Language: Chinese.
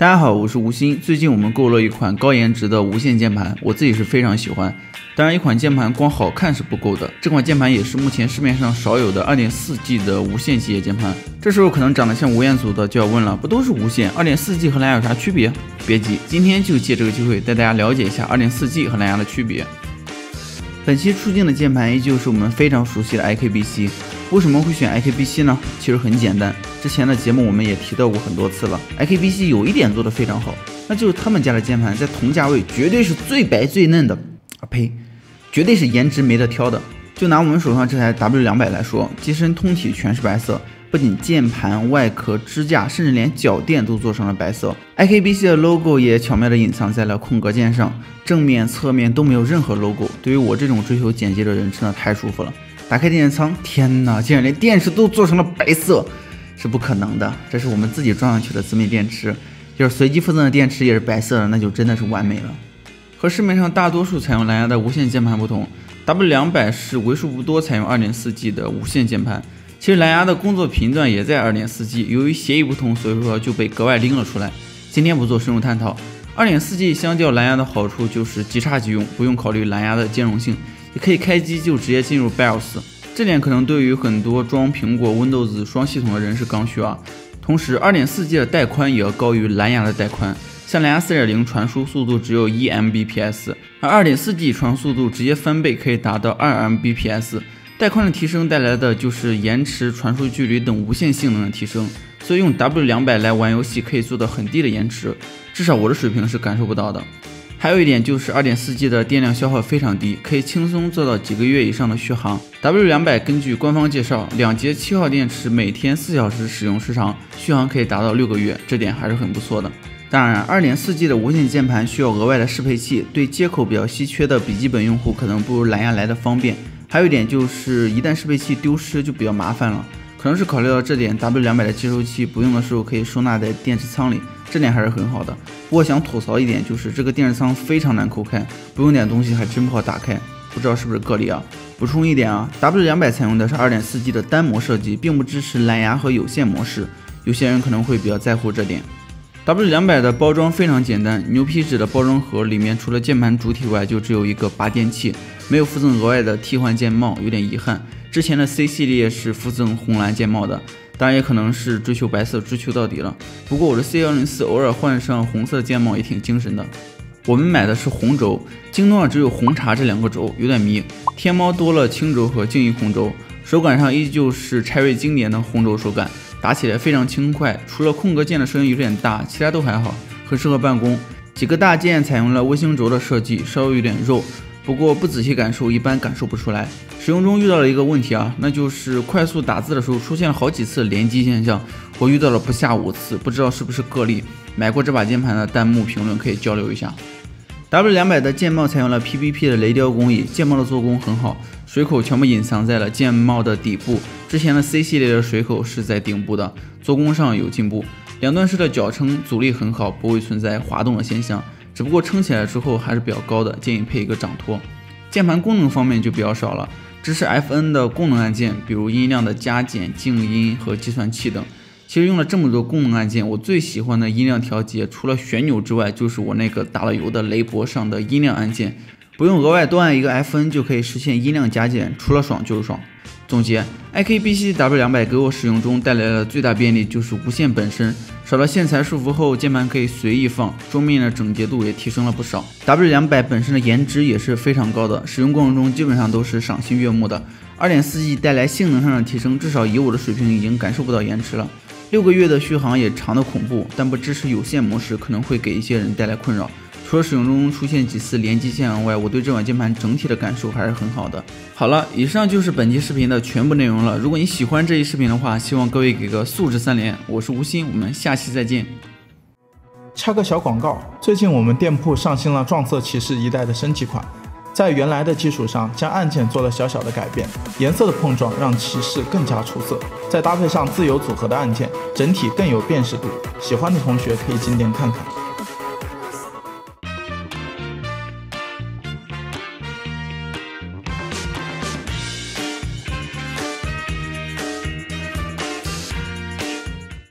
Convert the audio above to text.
大家好，我是吴昕。最近我们购了一款高颜值的无线键盘，我自己是非常喜欢。当然，一款键盘光好看是不够的，这款键盘也是目前市面上少有的 2.4G 的无线机械键盘。这时候可能长得像吴彦祖的就要问了，不都是无线 2.4G 和蓝牙有啥区别？别急，今天就借这个机会带大家了解一下 2.4G 和蓝牙的区别。本期出镜的键盘依旧是我们非常熟悉的 IKBC。为什么会选 IKBC 呢？其实很简单，之前的节目我们也提到过很多次了。IKBC 有一点做得非常好，那就是他们家的键盘在同价位绝对是最白最嫩的，绝对是颜值没得挑的。就拿我们手上这台 W200 来说，机身通体全是白色，不仅键盘、外壳、支架，甚至连脚垫都做成了白色。IKBC 的 logo 也巧妙地隐藏在了空格键上，正面、侧面都没有任何 logo。对于我这种追求简洁的人，真的太舒服了。打开电池仓，天哪，竟然连电池都做成了白色，是不可能的。这是我们自己装上去的自媒电池，要是随机附赠的电池也是白色的，那就真的是完美了。和市面上大多数采用蓝牙的无线键盘不同， W200 是为数不多采用 2.4G 的无线键盘。其实蓝牙的工作频段也在 2.4G， 由于协议不同，所以说就被格外拎了出来。今天不做深入探讨。2.4G 相较蓝牙的好处就是即插即用，不用考虑蓝牙的兼容性，也可以开机就直接进入 BIOS， 这点可能对于很多装苹果 Windows 双系统的人是刚需啊。同时 2.4G 的带宽也要高于蓝牙的带宽，像蓝牙 4.0 传输速度只有1 Mbps， 而 2.4G 传输速度直接翻倍，可以达到2 Mbps。 带宽的提升带来的就是延迟、传输距离等无线性能的提升，所以用 W200 来玩游戏可以做到很低的延迟，至少我的水平是感受不到的。还有一点就是 2.4G 的电量消耗非常低，可以轻松做到几个月以上的续航。W200 根据官方介绍，2节7号电池，每天4小时使用时长，续航可以达到6个月，这点还是很不错的。当然 2.4G 的无线键盘需要额外的适配器，对接口比较稀缺的笔记本用户可能不如蓝牙来的方便。还有一点就是一旦适配器丢失就比较麻烦了，可能是考虑到这点， W200 的接收器不用的时候可以收纳在电池仓里，这点还是很好的。不过想吐槽一点，就是这个电池仓非常难抠开，不用点东西还真不好打开，不知道是不是个例啊。补充一点啊， W200 采用的是 2.4G 的单模设计，并不支持蓝牙和有线模式，有些人可能会比较在乎这点。W200 的包装非常简单，牛皮纸的包装盒里面除了键盘主体外就只有一个拔电器，没有附赠额外的替换键帽，有点遗憾。之前的 C 系列是附赠红蓝键帽的，当然也可能是追求白色追求到底了。不过我的 C104 偶尔换上红色键帽也挺精神的。我们买的是红轴，京东上只有红茶这2个轴，有点迷。天猫多了青轴和静音红轴，手感上依旧是Cherry经典的红轴手感，打起来非常轻快，除了空格键的声音有点大，其他都还好，很适合办公。几个大键采用了微星轴的设计，稍微有点肉，不过不仔细感受一般感受不出来。使用中遇到了一个问题啊，那就是快速打字的时候出现了好几次连击现象，我遇到了不下5次，不知道是不是个例。买过这把键盘的弹幕评论可以交流一下。W200 的键帽采用了 PBP 的雷雕工艺，键帽的做工很好，水口全部隐藏在了键帽的底部，之前的 C 系列的水口是在顶部的，做工上有进步。两段式的脚撑阻力很好，不会存在滑动的现象，只不过撑起来之后还是比较高的，建议配一个掌托。键盘功能方面就比较少了，支持 FN 的功能按键，比如音量的加减、静音和计算器等。其实用了这么多功能按键，我最喜欢的音量调节除了旋钮之外，就是我那个打了油的雷博上的音量按键，不用额外多按一个 FN 就可以实现音量加减，除了爽就是爽。总结 IKBC W200 给我使用中带来的最大便利就是无线本身，少了线材束缚后，键盘可以随意放，桌面的整洁度也提升了不少。W200 本身的颜值也是非常高的，使用过程中基本上都是赏心悦目的。2.4G 带来性能上的提升，至少以我的水平已经感受不到延迟了。6个月的续航也长得恐怖，但不支持有线模式可能会给一些人带来困扰。除了使用中出现几次连击现象外，我对这款键盘整体的感受还是很好的。好了，以上就是本期视频的全部内容了。如果你喜欢这一视频的话，希望各位给个素质3连。我是吴昕，我们下期再见。 插个小广告，最近我们店铺上新了撞色骑士1代的升级款，在原来的基础上将按键做了小小的改变，颜色的碰撞让骑士更加出色，再搭配上自由组合的按键，整体更有辨识度。喜欢的同学可以进店看看。